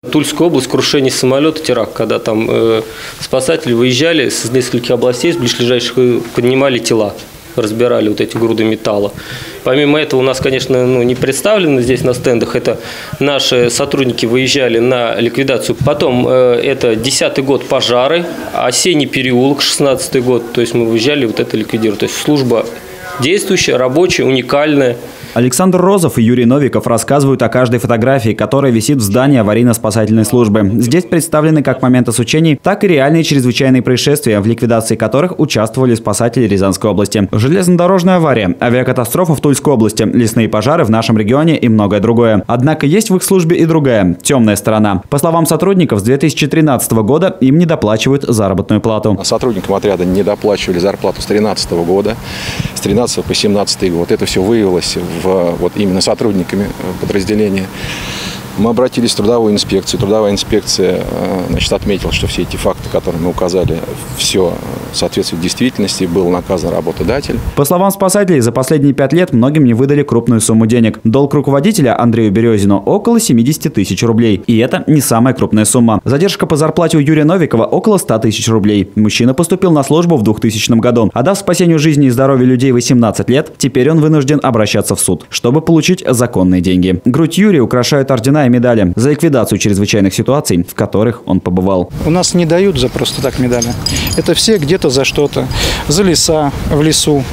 Тульская область, крушение самолета, теракт, когда там спасатели выезжали с нескольких областей, с ближайших, поднимали тела, разбирали вот эти груды металла. Помимо этого у нас, конечно, не представлено здесь на стендах, это наши сотрудники выезжали на ликвидацию. Потом это 10-й год пожары, осенний переулок, 16-й год, то есть мы выезжали вот это ликвидировать. То есть служба действующая, рабочая, уникальная. Александр Розов и Юрий Новиков рассказывают о каждой фотографии, которая висит в здании аварийно-спасательной службы. Здесь представлены как моменты с учений, так и реальные чрезвычайные происшествия, в ликвидации которых участвовали спасатели Рязанской области. Железнодорожная авария, авиакатастрофа в Тульской области, лесные пожары в нашем регионе и многое другое. Однако есть в их службе и другая, темная сторона. По словам сотрудников, с 2013 года им не доплачивают заработную плату. Сотрудникам отряда не доплачивали зарплату с 2013 года, с 2013 по 2017 год. Это все выявилось вот именно сотрудниками подразделения. Мы обратились в трудовую инспекцию. Трудовая инспекция отметила, что все эти факты, которые мы указали, все соответствует действительности, был наказан работодатель. По словам спасателей, за последние 5 лет многим не выдали крупную сумму денег. Долг руководителя Андрею Березину около 70 тысяч рублей. И это не самая крупная сумма. Задержка по зарплате у Юрия Новикова около 100 тысяч рублей. Мужчина поступил на службу в 2000 году. А дав спасению жизни и здоровья людей 18 лет, теперь он вынужден обращаться в суд, чтобы получить законные деньги. Грудь Юрия украшают ордена и медали за ликвидацию чрезвычайных ситуаций, в которых он побывал. У нас не дают за просто так медали. Это все где-то за что-то. За леса, в лесу.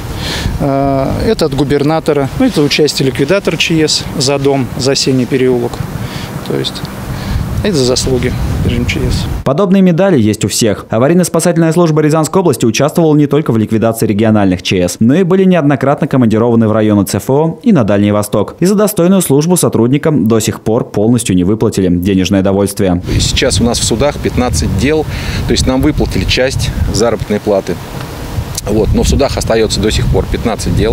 Это от губернатора. Это участие ликвидатора ЧС за дом, за осенний переулок. То есть это за заслуги режим ЧС. Подобные медали есть у всех. Аварийно-спасательная служба Рязанской области участвовала не только в ликвидации региональных ЧС, но и были неоднократно командированы в районы ЦФО и на Дальний Восток. И за достойную службу сотрудникам до сих пор полностью не выплатили денежное довольствие. Сейчас у нас в судах 15 дел, то есть нам выплатили часть заработной платы. Но в судах остается до сих пор 15 дел.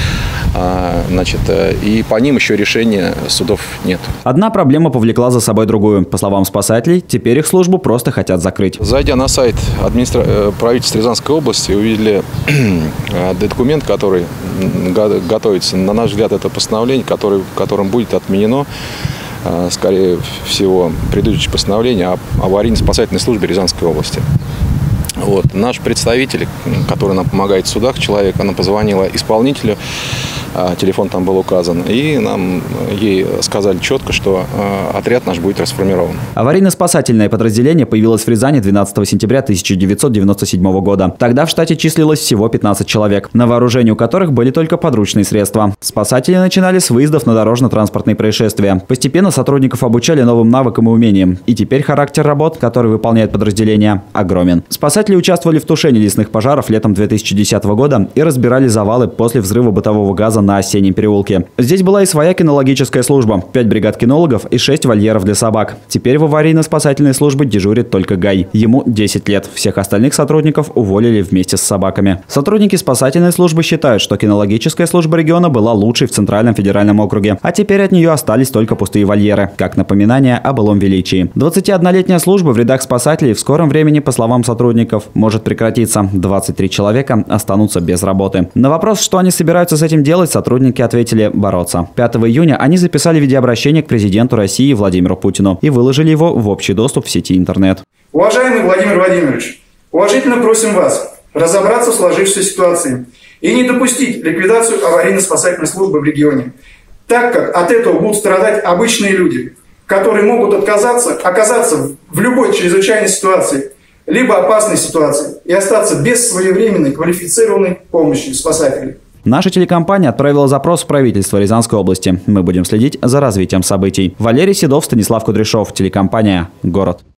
И по ним еще решения судов нет. Одна проблема повлекла за собой другую. По словам спасателей, теперь их службу просто хотят закрыть. Зайдя на сайт правительства Рязанской области, увидели документ, который готовится. На наш взгляд, это постановление, которым будет отменено, скорее всего, предыдущее постановление об аварийно-спасательной службе Рязанской области. Наш представитель, который нам помогает в судах, она позвонила исполнителю, телефон там был указан, и ей сказали четко, что отряд наш будет расформирован. Аварийно-спасательное подразделение появилось в Рязани 12 сентября 1997 года. Тогда в штате числилось всего 15 человек, на вооружении у которых были только подручные средства. Спасатели начинали с выездов на дорожно-транспортные происшествия. Постепенно сотрудников обучали новым навыкам и умениям. И теперь характер работ, который выполняет подразделение, огромен. Спасатели участвовали в тушении лесных пожаров летом 2010 года и разбирали завалы после взрыва бытового газа на осеннем переулке. Здесь была и своя кинологическая служба, 5 бригад кинологов и 6 вольеров для собак. Теперь в аварийно-спасательной службе дежурит только Гай. Ему 10 лет. Всех остальных сотрудников уволили вместе с собаками. Сотрудники спасательной службы считают, что кинологическая служба региона была лучшей в Центральном федеральном округе, а теперь от нее остались только пустые вольеры, как напоминание о былом величии. 21-летняя служба в рядах спасателей в скором времени, по словам сотрудников, может прекратиться. 23 человека останутся без работы. На вопрос, что они собираются с этим делать, сотрудники ответили бороться. 5 июня они записали видеообращение к президенту России Владимиру Путину и выложили его в общий доступ в сети интернет. Уважаемый Владимир Владимирович, уважительно просим вас разобраться в сложившейся ситуации и не допустить ликвидацию аварийно-спасательной службы в регионе, так как от этого будут страдать обычные люди, которые могут оказаться в любой чрезвычайной ситуации, либо опасной ситуации и остаться без своевременной квалифицированной помощи спасателей. Наша телекомпания отправила запрос в правительство Рязанской области. Мы будем следить за развитием событий. Валерий Седов, Станислав Кудряшов, телекомпания «Город».